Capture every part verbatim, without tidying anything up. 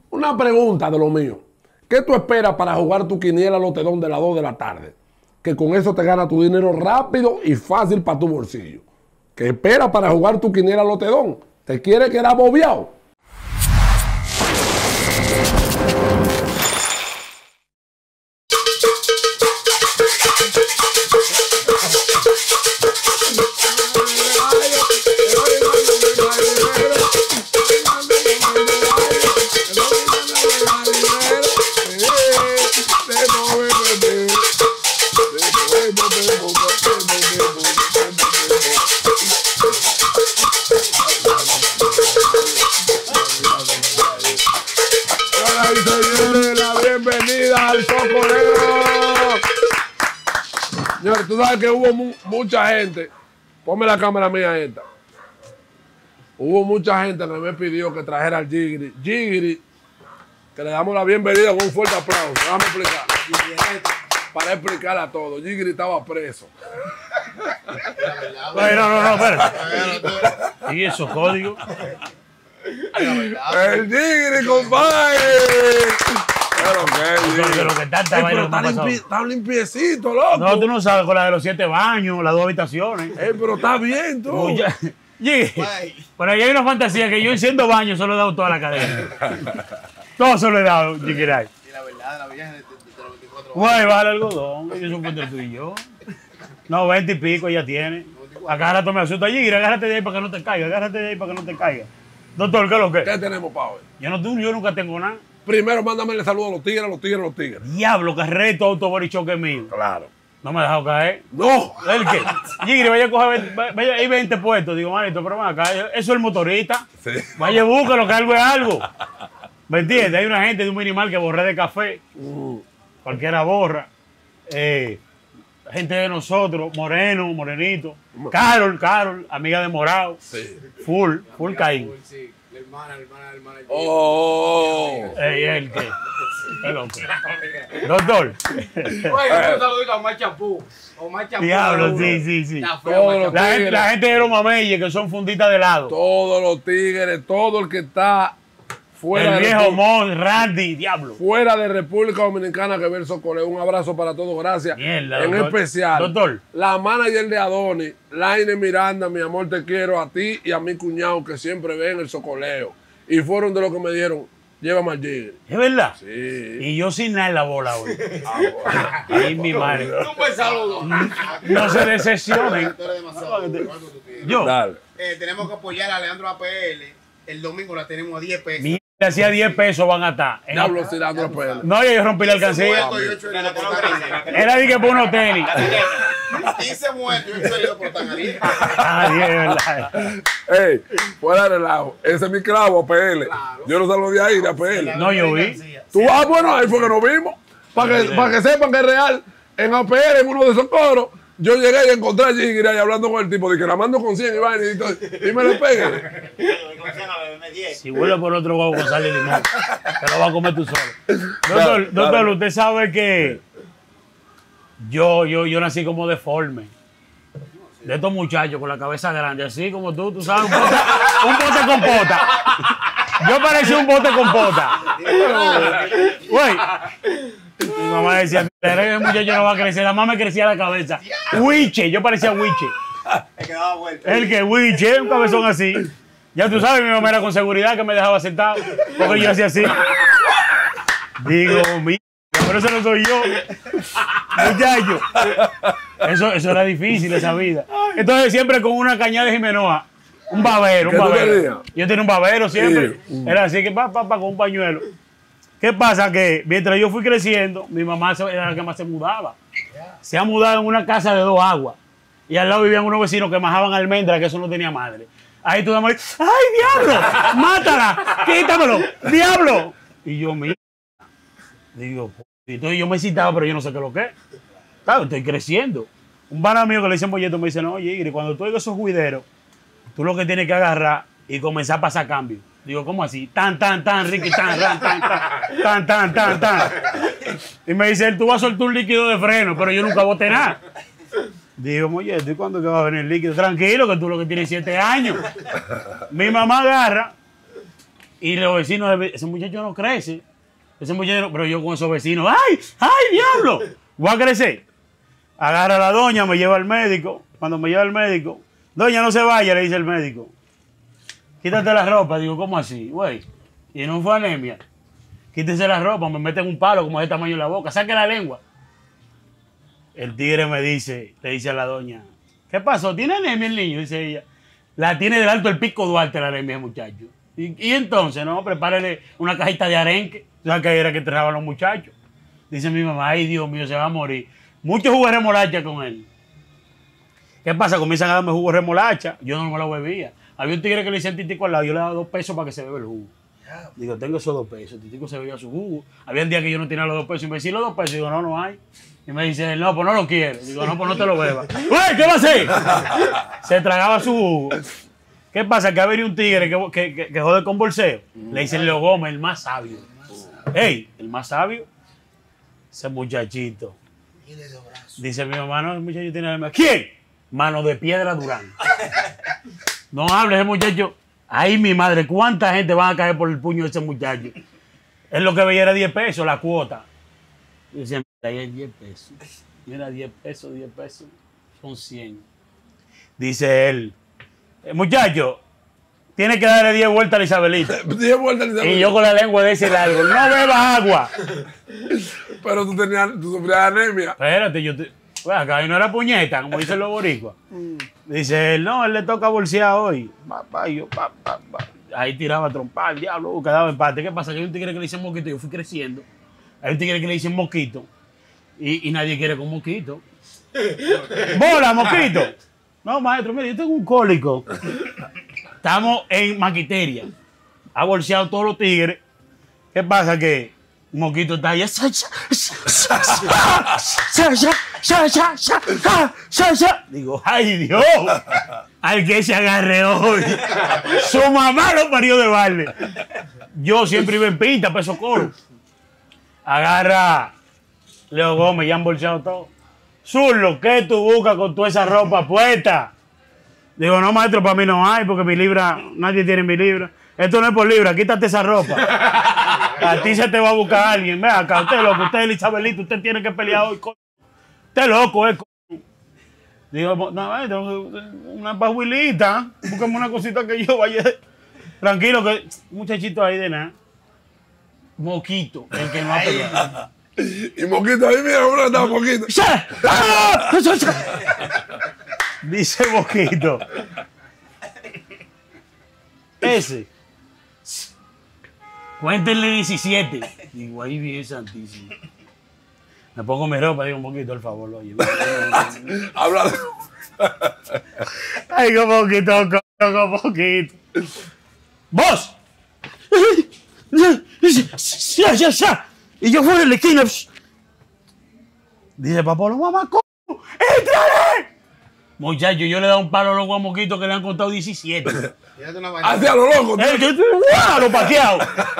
Una pregunta de lo mío. ¿Qué tú esperas para jugar tu quiniela lotedón de las dos de la tarde? Que con eso te gana tu dinero rápido y fácil para tu bolsillo. ¿Qué esperas para jugar tu quiniela lotedón? ¿Te quiere quedar bobeado? Señores, tú sabes que hubo mu mucha gente, ponme la cámara mía esta, hubo mucha gente que me pidió que trajera al Jigri. Jigri, que le damos la bienvenida con un fuerte aplauso. Déjame explicar. Para explicarle a todos, Jigri estaba preso. Ay, no, no, no, espérate. ¿Y esos códigos? El Jigri, compadre. Pero que, pero que tanta Ey, vaina pero está, limpi está limpiecito, loco. No, tú no sabes con la de los siete baños, las dos habitaciones. Ey, pero está bien, tú. Mucha... Pero ahí hay una fantasía que yo en siendo baños solo he dado toda la cadena. Todo se lo he dado, Jigiray. Y la verdad, la vieja de, de, de los veinticuatro años. Güey, baja el algodón, ellos son entre tú y yo. No, veinte y pico ella tiene. Agárrate, me asusta, Jigiray, agárrate de ahí para que no te caiga, agárrate de ahí para que no te caiga. Doctor, ¿qué es lo que? ¿Qué tenemos para hoy? Yo, no, yo nunca tengo nada. Primero, mándame el saludo a los tigres, a los tigres, a los tigres. Diablo, que reto autoborichoque mío. Claro. No me ha dejado caer. ¡No! ¿El qué? Jigri, vaya a coger veinte, vaya, hay veinte puestos. Digo, manito, pero acá, eso es el motorista. Sí. Vaya, búscalo, que algo es algo. ¿Me entiendes? Hay una gente de un minimal que borré de café. Uh. Cualquiera borra. Eh, gente de nosotros, Moreno, Morenito. Carol, Carol, amiga de Morado. Sí. Full, full Caín. Sí. La hermana, la hermana, la hermana. Oh. Ey, el que. El hombre. Doctor. Oye, un saludito a Omar Champú. Omar Champú. Diablo, sí, sí, sí. La, la, gente, la gente de los mameyes que son funditas de lado. Todos los tigres, todo el que está fuera el de viejo Mon, Randy, diablo. Fuera de República Dominicana que ver Socoleo. Un abrazo para todos, gracias. Mierda, en doctor. especial, doctor. La manager de Adonis, Laine Miranda, mi amor, te quiero a ti y a mi cuñado que siempre ven el Socoleo. Y fueron de los que me dieron, llévame al Jigri. ¿Es verdad? Sí. Y yo sin nada en la bola hoy. Ah, bueno. Ahí mi madre. Un buen saludo. No se decepcionen. Yo. Dale. Eh, tenemos que apoyar a Leandro A P L. El domingo la tenemos a diez pesos. Mierda, si a diez pesos van a estar. Diablo, si Leandro A P L. No, yo rompí la alcancía. Era de que por unos tenis. quince muertos y ocho heridos por Tangarí. Ah, diez, verdad. Ey, fuera de relajo. Ese es mi clavo, A P L. Claro. Yo no salgo de ahí, de A P L. No, yo vi. Tú, ah, bueno, ahí fue que nos vimos. Para que, para que sepan que es real. En A P L, en uno de esos coros, yo llegué y encontré a Jigri ahí hablando con el tipo, de que la mando con cien y vaina y, y me le pegue. Si vuelve por otro huevo con sal y limón, te lo vas a comer tú solo. Doctor, no, doctor, no. Usted sabe que yo, yo, yo nací como deforme. De estos muchachos con la cabeza grande, así como tú, tú sabes, un bote, un bote con pota. Yo parecía un bote con pota. Güey. Mi mamá decía, el muchacho no va a crecer, la mamá me crecía la cabeza. Wiche, yo parecía Wiche. El que Wiche, un cabezón así. Ya tú sabes, mi mamá era con seguridad que me dejaba sentado, porque yo hacía así. Digo, mira, pero eso no soy yo. Muchacho. Eso, eso era difícil, esa vida. Entonces siempre con una cañada de Jimenoa. Un babero, un babero. Yo tenía un babero siempre. Sí. Era así que pa, pa, pa, con un pañuelo. ¿Qué pasa? Que mientras yo fui creciendo, mi mamá era la que más se mudaba. Se ha mudado en una casa de dos aguas. Y al lado vivían unos vecinos que majaban almendras, que eso no tenía madre. Ahí tú damos, ¡ay, diablo! ¡Mátala! ¡Quítamelo! ¡Diablo! Y yo, mira. Digo, entonces yo me citaba, pero yo no sé qué es lo que es. Claro, estoy creciendo. Un pana mío que le dicen bolleto me dice, no, oye, cuando tú oigas esos juideros, tú lo que tienes que agarrar y comenzar a pasar cambio. Digo, ¿cómo así? Tan, tan, tan, Ricky, tan, tan, tan, tan, tan, tan, tan. Y me dice, tú vas a soltar un líquido de freno, pero yo nunca boté nada. Digo, oye, ¿y cuándo que va a venir el líquido? Tranquilo, que tú lo que tienes siete años. Mi mamá agarra Y los vecinos, ese muchacho no crece. Ese muchacho no, pero yo con esos vecinos, ¡ay! ¡Ay, diablo! Voy a crecer. Agarra a la doña, me lleva al médico. Cuando me lleva al médico, doña, no se vaya, le dice el médico. Quítate la ropa. Digo, ¿cómo así? Güey, y no fue anemia. Quítese la ropa, me meten un palo como de tamaño en la boca, saque la lengua. El tigre me dice, le dice a la doña, ¿qué pasó? ¿Tiene anemia el niño? Dice ella. La tiene del alto el pico Duarte la anemia, muchacho. Y, y entonces, no, prepárele una cajita de arenque. O sea, que era que trabajaban los muchachos. Dice mi mamá, ay, Dios mío, se va a morir. Mucho jugo de remolacha con él. ¿Qué pasa? Comienzan a darme jugo de remolacha. Yo no me lo bebía. Había un tigre que le decía al titico al lado, yo le daba dos pesos para que se beba el jugo. Digo, tengo esos dos pesos. El titico se bebía su jugo. Había un día que yo no tenía los dos pesos. Y me decía, los dos pesos. Digo, no, no hay. Y me dice, no, pues no lo quiero. Digo, no, pues no te lo bebas. ¡Uy, qué va a hacer! Se tragaba su jugo. ¿Qué pasa? Que había un tigre que, que, que, que jode con bolseo. Le dicen Leo Gómez, el más sabio. ¡Ey! El más sabio. Ese muchachito. Dice mi mamá, no, el muchacho tiene anemia. ¿Quién? Mano de Piedra Durán. No hables, ese muchacho. Ay, mi madre, ¿cuánta gente va a caer por el puño de ese muchacho? Él lo que veía era diez pesos, la cuota. Y decía, ahí hay diez pesos. Mira, diez pesos, diez pesos. Son cien. Dice él, muchacho, tiene que darle diez vueltas a la Isabelita. diez vueltas a la Isabelita. Y yo con la lengua de ese largo, no beba agua. Pero tú tenías, tú sufrías anemia. Espérate, yo te... Bueno, acá no era puñeta, como dicen los boricuas. Dice él, no, él le toca bolsear hoy. Pa, pa, yo, pa, pa, pa. Ahí tiraba a trompar, diablo, quedaba empate. ¿Qué pasa? Que hay un tigre que le dicen mosquito, yo fui creciendo. Hay un tigre que le dicen mosquito. Y, y nadie quiere con mosquito. ¡Bola, mosquito! No, maestro, mire, yo tengo un cólico. Estamos en Maquiteria. Ha bolseado todos los tigres. ¿Qué pasa? Que un mosquito está allá. Digo, ay Dios, al que se agarre hoy. Su mamá lo parió de balde. Yo siempre iba en pinta, peso coro. Agarra Leo Gómez, ya han bolseado todo. Zurlo, ¿qué tú buscas con toda esa ropa puesta? Digo, no, maestro, para mí no hay, porque mi libra, nadie tiene mi libra. Esto no es por libra, quítate esa ropa. A ti se te va a buscar alguien. Vea acá, usted es loco, usted es el Isabelito, usted tiene que pelear hoy. Co usted es loco, eh. Digo, no, maestro, una pajuilita, búscame una cosita que yo vaya. Tranquilo, que muchachito ahí de nada. Moquito, el que no ha peleado. Y Moquito, ahí mira, uno está Moquito. Dice Moquito. Ese. Cuéntenle diecisiete. Digo, ahí viene santísimo. Me pongo mi ropa, digo un poquito, al favor, oye. Habla. Ay, con poquito, con poquito. ¡Vos! ¡Ya, ya, ya! Y yo fuera en la esquina. Dice, papá, no mamá, ¿cómo? ¡Entrale! Muchacho, yo le he dado un palo a los guamoquitos que le han contado diecisiete. Hacia lo loco. Eh, yo estoy guau, paqueado.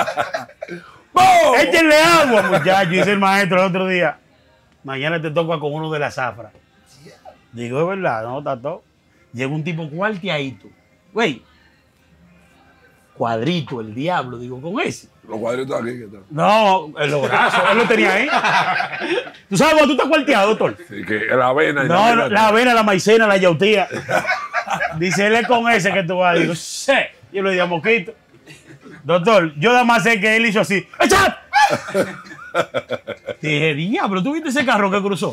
Échenle agua, muchacho, dice el maestro el otro día. Mañana te toca con uno de la zafra. Digo, es verdad, no, está todo. Llega un tipo cuarteadito. Güey, cuadrito, el diablo, digo, con ese. Los cuadritos aquí, ¿qué tal? No, en los brazos, él lo tenía ahí. ¿Tú sabes cuando tú estás cuarteado, doctor? Sí, que la avena. No, la, no, la avena, la maicena, la yautía. Dice, él es con ese que tú vas. Digo, sí. Yo le digo, Moquito. Doctor, yo nada más sé que él hizo así. ¡Echad! Dije, diablo, ¿tú viste ese carro que cruzó?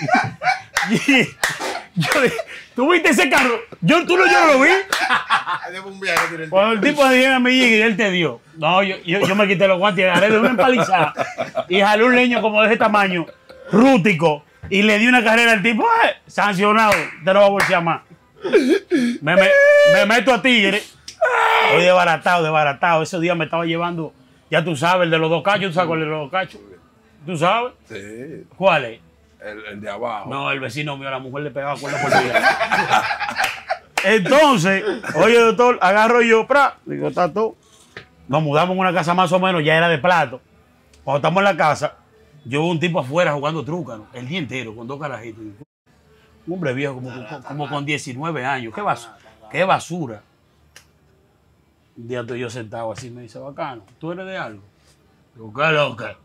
Yo dije, ¿tú viste ese carro? Yo, tú no, yo no lo vi. Cuando el tipo le dijo a mi y él te dio. No, yo, yo, yo me quité los guantes y agarré de una empalizada y jalé un leño como de ese tamaño, rústico, y le di una carrera al tipo, ¡eh! Sancionado, te lo voy a bolsear más. Me, me, me meto a tigre. Estoy desbaratado, desbaratado. Ese día me estaba llevando, ya tú sabes, el de los dos cachos. ¿Tú sabes cuál es el de los dos cachos? ¿Tú sabes? Sí. ¿Cuál es? El, el de abajo. No, el vecino mío, la mujer le pegaba cuerda por vida. Entonces, oye, doctor, agarro yo, pra, digo, está todo. Nos mudamos en una casa más o menos, ya era de plato. Cuando estamos en la casa, yo veo un tipo afuera jugando trúcano el día entero con dos carajitos. Un hombre viejo, como, como, como con diecinueve años. ¿Qué basura? ¿Qué basura? Un día estoy yo sentado así, me dice, bacano, ¿tú eres de algo? Digo, ¿qué lo que?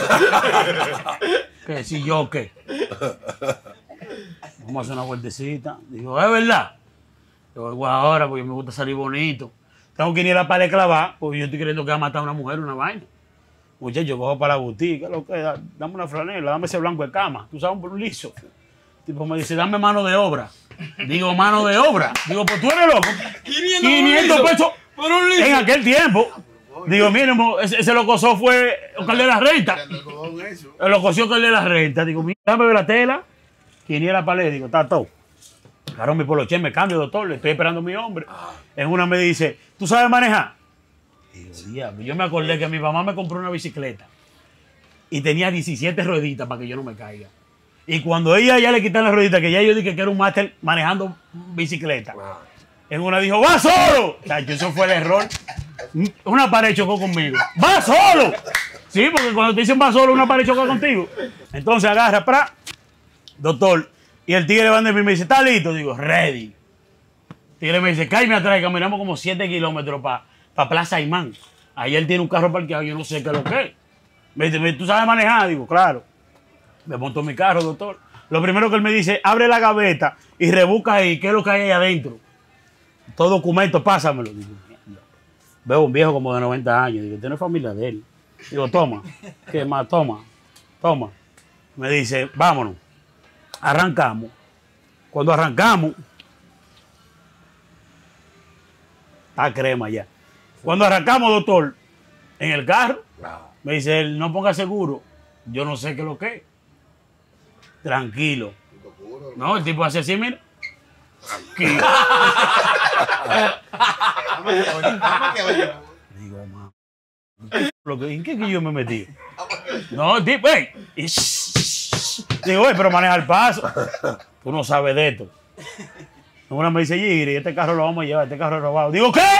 ¿Qué? Si yo qué. Vamos a hacer una vueltecita. Digo, ¿es verdad? Yo vengo ahora porque me gusta salir bonito. Tengo que ir a la pared clavar porque yo estoy creyendo que va a matar a una mujer una vaina. Muchacho, cojo para la boutique, lo que da, dame una franela, dame ese blanco de cama. Tú sabes, un liso. El tipo me dice, dame mano de obra. Digo, mano de obra. Digo, pues tú eres loco. quinientos pesos por un liso. En aquel tiempo. Digo, miren, ese, ese lo cosó fue Oscar de la Renta. Lo cosió Oscar de la Renta. Digo, mira, dame la tela. quinientos la pared. Digo, está todo. Claro, mi poloche, me cambio, doctor. Le estoy esperando a mi hombre. En una me dice, ¿tú sabes manejar? Digo, diablo. Yo me acordé que mi mamá me compró una bicicleta. Y tenía diecisiete rueditas para que yo no me caiga. Y cuando ella ya le quitan las rueditas, que ya yo dije que era un máster manejando bicicleta. En una dijo, ¡va solo! O sea, eso fue el error. Una pared chocó conmigo. ¡Va solo! Sí, porque cuando te dicen va solo, una pared choca contigo. Entonces agarra, para, doctor. Y el tigre va de mí y me dice, ¿está listo? Digo, ready. El tigre me dice, cállame atrás, y caminamos como siete kilómetros para pa Plaza Imán. Ahí él tiene un carro parqueado, yo no sé qué es lo que es. Me dice, ¿tú sabes manejar? Digo, claro. Me monto en mi carro, doctor. Lo primero que él me dice, abre la gaveta y rebusca ahí, ¿qué es lo que hay ahí adentro? Todo documento, pásamelo. Digo, veo un viejo como de noventa años. Digo, ¿tiene familia de él? Digo, toma. ¿Qué más? Toma. Toma. Me dice, vámonos. Arrancamos. Cuando arrancamos, está crema ya. Cuando arrancamos, doctor, en el carro, me dice él, no ponga seguro. Yo no sé qué es lo que es. Tranquilo. No, el tipo hace así, mira. Tranquilo. Digo, mamá, ¿en qué que yo me metí? No, el tipo, hey. Digo, hey, pero maneja el paso. Tú no sabes de esto. Una me dice, Giri, este carro lo vamos a llevar, este carro es robado. Digo, ¿qué?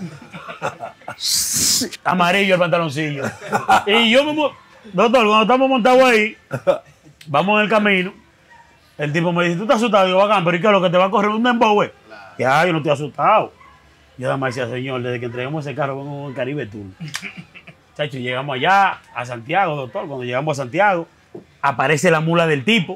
Amarillo el pantaloncillo. Y yo me... Doctor, cuando estamos montados ahí, vamos en el camino, el tipo me dice, ¿tú estás asustado? Digo, bacán, pero ¿y qué es lo que te va a correr un dembow, güey? Ya, yo no estoy asustado. Yo además decía, señor, desde que entregamos ese carro, vengo en el Caribe Tour. Chacho, llegamos allá, a Santiago, doctor. Cuando llegamos a Santiago, aparece la mula del tipo.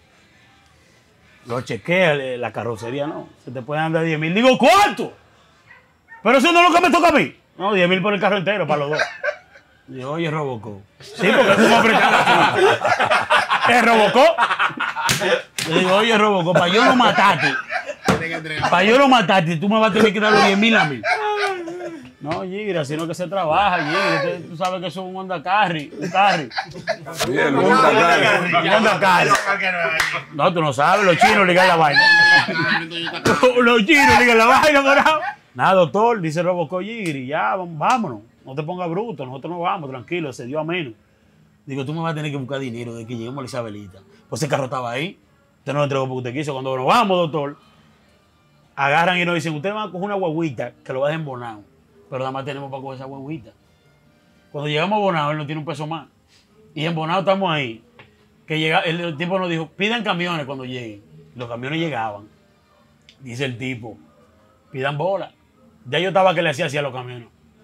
Lo chequea, la carrocería, no. Se te pueden dar diez mil. Digo, ¿cuánto? Pero eso no es lo que me toca a mí. No, diez mil por el carro entero, para los dos. Digo, oye, Robocop. Sí, porque tú me apretaste. ¿Es Robocop? Le digo, oye, Robocop, para yo no matarte. Para yo no matarte, tú me vas a tener que dar los diez mil a mí. No, Gigra, sino que se trabaja, Gigra. Tú sabes que eso es un Honda Carry, un Carry. Sí, el Honda Carry. Un Honda Carry. No, tú no sabes, los chinos ligan la vaina. Los chinos ligan la vaina, morado. Nada, doctor, dice Robocop, Giri, ya, vámonos. No te pongas bruto, nosotros no vamos, tranquilo, se dio a menos. Digo, tú me vas a tener que buscar dinero de que lleguemos a la Isabelita. Pues ese carro estaba ahí. Usted no lo entregó porque usted quiso. Cuando nos vamos, doctor, agarran y nos dicen, usted va a coger una guaguita que lo va a dejar en Bonao. Pero nada más tenemos para coger esa guaguita. Cuando llegamos a Bonao, él no tiene un peso más. Y en Bonao estamos ahí. Que llega, el, el tipo nos dijo, pidan camiones cuando lleguen. Los camiones llegaban. Dice el tipo, pidan bola. Ya yo estaba que le hacía así a los camiones.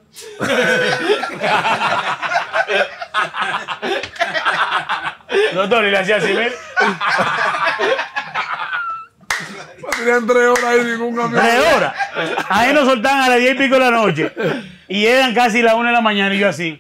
Doctor, y le hacía así, ¿ves? Tenían tres horas ahí ningún camión. Tres horas. Ahí nos soltaban a las diez y pico de la noche. Y eran casi las una de la mañana y yo así.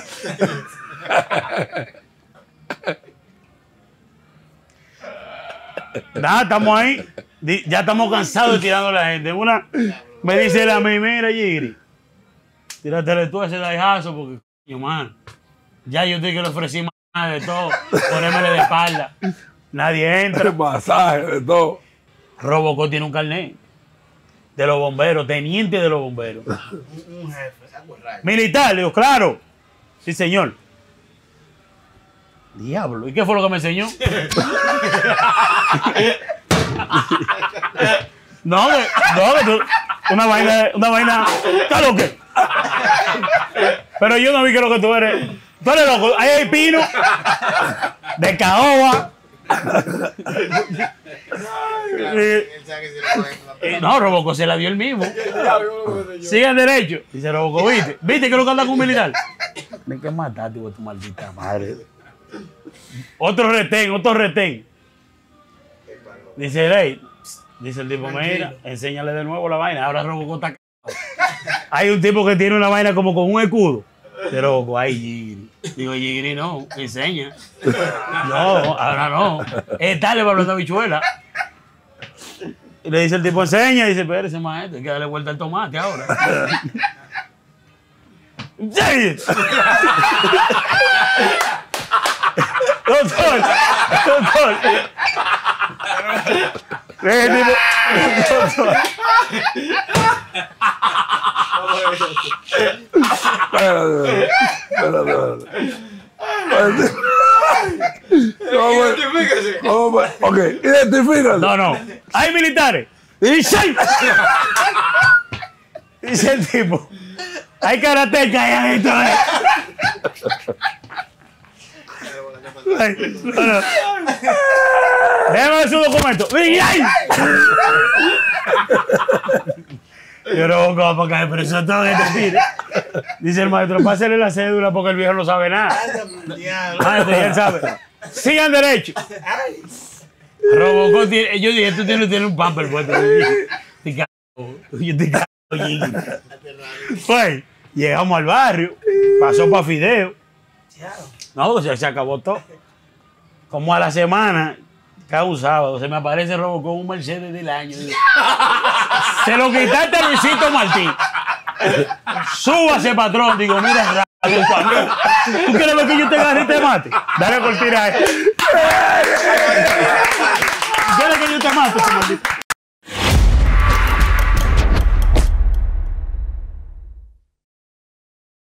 Nada, estamos ahí. Ya estamos cansados de tirando a la gente. Una me dice él a mí, mira, Giri, tíratele tú ese daijazo porque, yo, man, ya yo estoy que le ofrecí más de todo. Ponémele de espalda. Nadie entra. Masaje, de todo. Robocop tiene un carnet de los bomberos, teniente de los bomberos. Un jefe, militar, le digo, claro. Sí, señor. Diablo, ¿y qué fue lo que me enseñó? No, que, no, que tú, una vaina, una vaina, ¿está loco? Pero yo no vi que lo que tú eres. Tú eres loco, ahí hay pino, de caoba, Eh, eh, no, Robocop se la dio el mismo. Sigan derecho. Dice Robocop, ¿viste? ¿Viste que lo que anda con un militar? Me que mataste, güey, tu maldita madre. Otro retén, otro retén. Dice, Rey, dice el tipo, mira, enséñale de nuevo la vaina. Ahora Robocop está... Hay un tipo que tiene una vaina como con un escudo. De Robocop, ay, Gigri. Digo, Gigri, no, enseña. No, ahora no. Es tarde para esta bichuela. Y le dice el tipo, enseña. Y dice, espérese, maestro, hay que darle vuelta al tomate ahora. ¡Sí! Doctor, doctor. El tipo, doctor. Espérate, espérate, espérate. Identifíquese. Ok, identifícate. No, no. Hay militares. Dice, dice el tipo. Hay karatecas ahí adentro. Ay, no, no. Déjame ver su documento. ¡Ay! Yo no voy a pagar el preso todo este tiro. Dice el maestro, pásale la cédula porque el viejo no sabe nada. Maestro, ya él sabe. Sigan derecho. Robocop tiene, yo dije, tú tienes, tienes un pamper puesto. Te cago. Yo te cago. Pues, llegamos al barrio, pasó para Fideo. No, se, se acabó todo. Como a la semana, cada un sábado, se me aparece Robocop un Mercedes del año. Se lo quitaste a Luisito Martín. Súbase, patrón. Digo, mira, ¿tú quieres ver que yo te agarre y te mate? Dale por tirar. ¿Tú quieres que yo te mate, maldito?